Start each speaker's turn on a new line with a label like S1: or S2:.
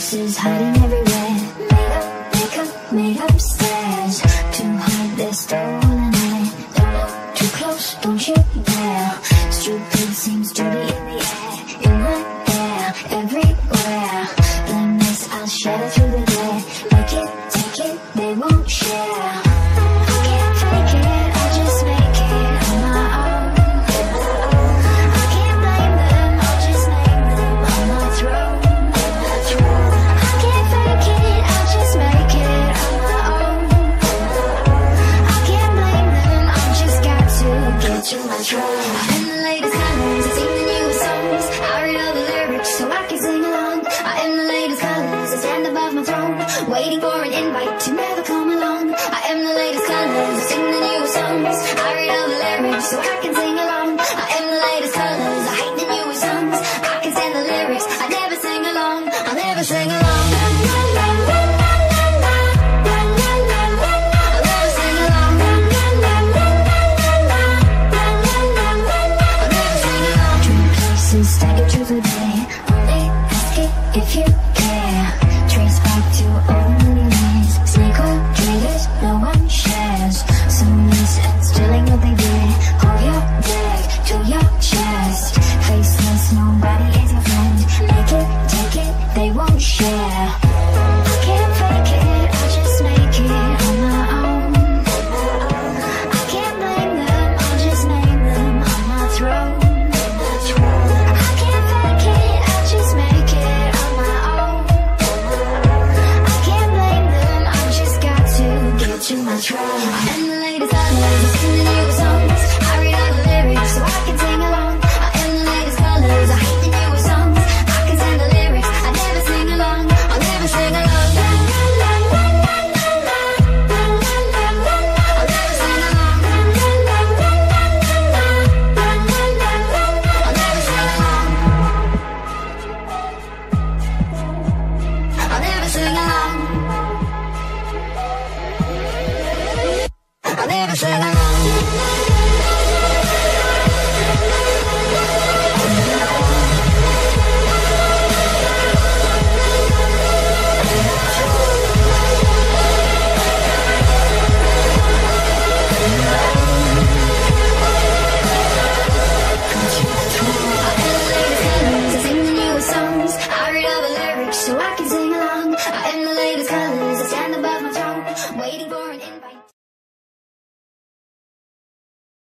S1: faces hiding everywhere. Made up makeup, made up stares to hide their stolen light. Don't look too close, don't you dare. Stupid seems to be in the air, in the air, everywhere. Blame this, I'll shatter through the glare. Make it, take it, they won't share. I can't fake it, I'll just make it on my own. I can't blame them, I'll just name them on my throne. I can't fake it, I'll just make it on my own. I can't blame them, I've just got to get to my throne. I'm the latest colors, I sing the newest songs. I read all the lyrics so I can sing along. I am the latest colors, I stand above my throne, waiting for an invite to never come along. I am the latest colors, I sing the newest songs. I read all the lyrics so I can sing along.